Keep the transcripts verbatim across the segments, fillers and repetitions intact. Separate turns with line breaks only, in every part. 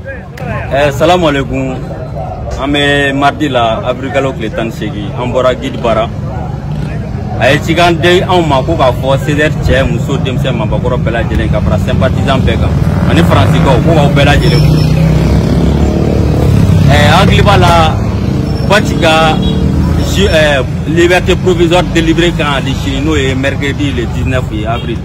Eh, salam alaikum. Ame mardi la abrigalo kletan segi ambora guide bara. Ay cigande en mako ka fo ceder che muso demse mabakoro bela jelen ka fra sympathisant bega. Ani francico ko ko bela jelen. Eh agli bala batiga eh, liberté provisoire délivrée quand les chinois et mercredi le dix-neuf avril.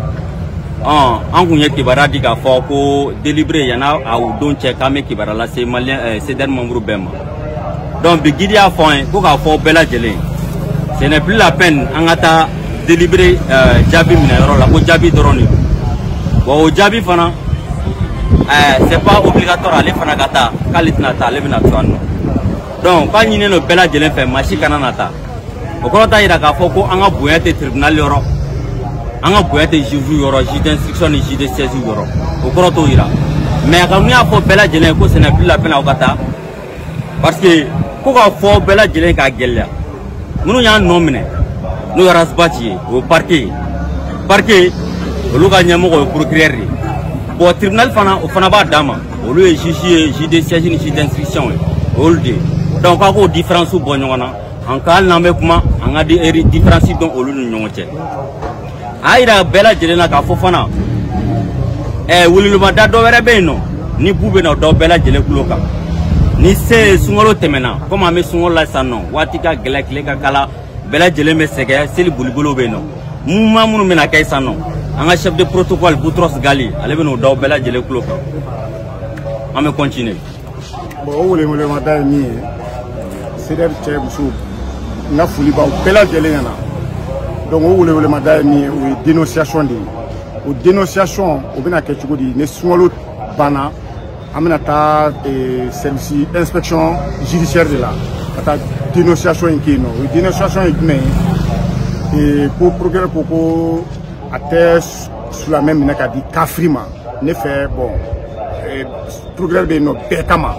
Ah, en kunye kibara di ka fo ko délivré yana au don che kame kibara la c'est malien ceder membre bema. Donc bi gidi a fo ko ka fo bela jelen. Ce n'est plus la peine angata délibéré euh, Jabi minero la ko Jabi drone. Bon Jabi fana euh, c'est pas obligatoire aller fana kata kalitna ta lebina tsano. Donc quand ñine no bela jelen fait machi kananata. O ko ta ira ka foko anga boyate tribunal yoro. Anga boyate juge yoro, juge d'instruction et juge de saisie yoro. O ko to ira. Mais quand on a fo bela jelen ko ce n'est plus la peine akata. Parce que ko ka fo bela jelen ka gella. Nous avons nommé nous avons au parquet. Parquet, nous avons au procureur. Pour le tribunal, on a dama. Au lieu de juger, juger siège ni juge d'instruction. Donc, on a des différences au bon en cas on a des différences dans le lieu de Aïra Bella Jelena Kafofana. Eh, vous le madame d'Overabeno, ni Boubena d'Obella Jelekuloka. Ni se sungolo temena comme ame sungolo la sano watika gelek leka kala bela jele me sege seli bulbulo beno muma munu mena kay sano anga chef de protocole Boutros Gali ale beno do bela jele kloka ame continuer
bon wole mo le mata ni seder che musu na fuli ba bela jele na donc wole wole mata ni o dénonciation di o dénonciation o bena ke chugodi ne sungolo bana amena ta service inspection judiciaire de la ta dénonciation inkino dénonciation ikme et pour procureur pour atteste sur la même naka di kafrima ne fait bon procureur be no bekama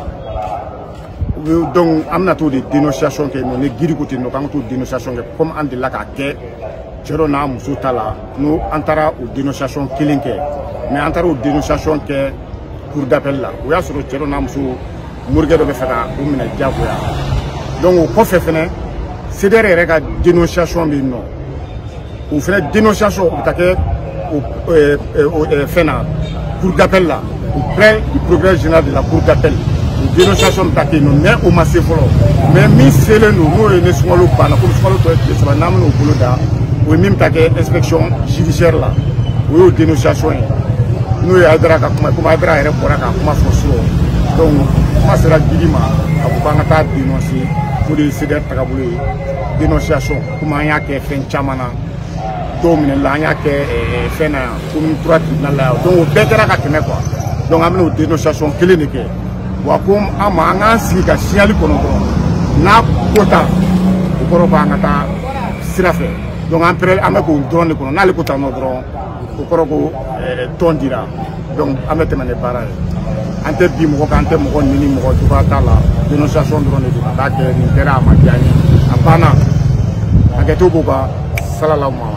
donc amena to de dénonciation que no ne giri côté no kan to dénonciation comme en de la ka ke jero na muso tala no antara au dénonciation kilinke mais antara au dénonciation que cour d'appel là o ya soro cero na muso murge do be fata o mina jagoya donc o ko fe fene c'est derrière ka dénonciation bi non o fene dénonciation o take o euh fena cour d'appel là au près du progrès général de la cour d'appel o dénonciation take non mais o masse folo mais mi sele no no ne swalo bana ko swalo to e saba namno bolo da o mim take inspection judiciaire là o dénonciation nous avons kuma adra ere bora ka kuma foso donc ma sera dilima abanga ta dénoncer pour les céder takabule dénonciation kuma nya ke fen chamana domine la nya ke fena comme trois tribunal la donc betera ka teme quoi donc amena dénonciation kele ne ke wa comme ama nga si ka signal kono ko na kota ko ba ngata sirafe donc après ameko drone kono na le kota no drone o koroko tondira donc amete mané barage ante bi mo ko ante mo ko ni mo ko tuba tala dénonciation drone de ta ke ni tera ma jani apana aketo boba sallallahu